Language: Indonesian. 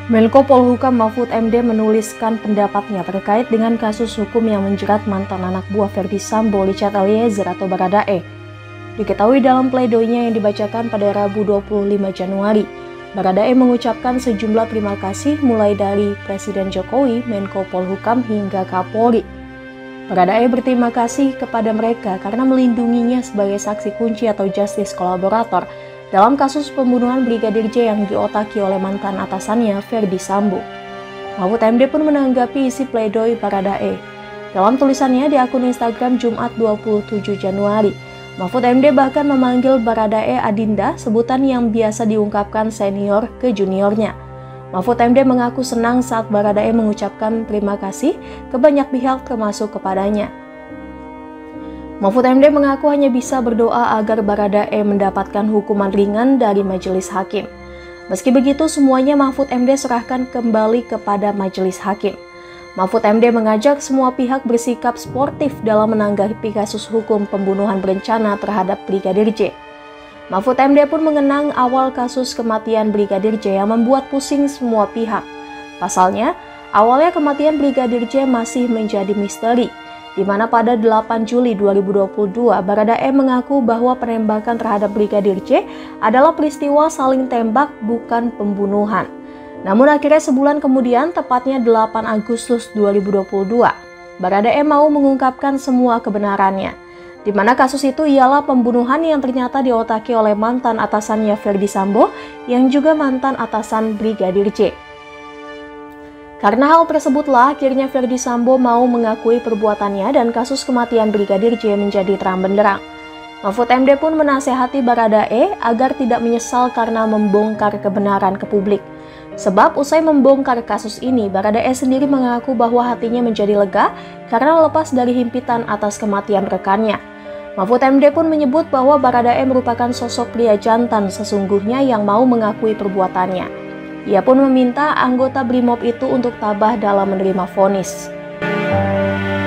Menko Polhukam Mahfud MD menuliskan pendapatnya terkait dengan kasus hukum yang menjerat mantan anak buah Ferdy Sambo, Richard Eliezer atau Baradae. Diketahui dalam pledoinya yang dibacakan pada Rabu 25 Januari, Baradae mengucapkan sejumlah terima kasih mulai dari Presiden Jokowi, Menko Polhukam hingga Kapolri. Baradae berterima kasih kepada mereka karena melindunginya sebagai saksi kunci atau justice kolaborator dalam kasus pembunuhan Brigadir J yang diotaki oleh mantan atasannya Ferdy Sambo. Mahfud MD pun menanggapi isi pledoi Baradae. Dalam tulisannya di akun Instagram Jumat 27 Januari, Mahfud MD bahkan memanggil Baradae Adinda, sebutan yang biasa diungkapkan senior ke juniornya. Mahfud MD mengaku senang saat Baradae mengucapkan terima kasih ke banyak pihak termasuk kepadanya. Mahfud MD mengaku hanya bisa berdoa agar Baradae mendapatkan hukuman ringan dari majelis hakim. Meski begitu, semuanya Mahfud MD serahkan kembali kepada majelis hakim. Mahfud MD mengajak semua pihak bersikap sportif dalam menanggapi kasus hukum pembunuhan berencana terhadap Brigadir J. Mahfud MD pun mengenang awal kasus kematian Brigadir J yang membuat pusing semua pihak. Pasalnya, awalnya kematian Brigadir J masih menjadi misteri, di mana pada 8 Juli 2022, Baradae mengaku bahwa penembakan terhadap Brigadir J adalah peristiwa saling tembak, bukan pembunuhan. Namun akhirnya sebulan kemudian, tepatnya 8 Agustus 2022, Baradae mau mengungkapkan semua kebenarannya, di mana kasus itu ialah pembunuhan yang ternyata diotaki oleh mantan atasannya Ferdy Sambo yang juga mantan atasan Brigadir J. Karena hal tersebutlah akhirnya Ferdy Sambo mau mengakui perbuatannya dan kasus kematian Brigadir J menjadi terang benderang. Mahfud MD pun menasehati Baradae agar tidak menyesal karena membongkar kebenaran ke publik. Sebab usai membongkar kasus ini, Baradae sendiri mengaku bahwa hatinya menjadi lega karena lepas dari himpitan atas kematian rekannya. Mahfud MD pun menyebut bahwa Baradae merupakan sosok pria jantan sesungguhnya yang mau mengakui perbuatannya. Ia pun meminta anggota BRIMOB itu untuk tabah dalam menerima vonis.